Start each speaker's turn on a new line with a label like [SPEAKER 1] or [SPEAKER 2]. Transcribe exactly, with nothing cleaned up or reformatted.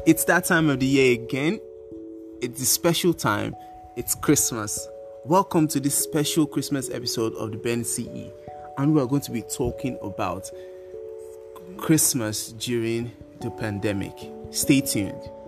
[SPEAKER 1] It's that time of the year again. It's a special time. It's Christmas. Welcome to this special Christmas episode of the Ben C E. And we are going to be talking about Christmas during the pandemic. Stay tuned.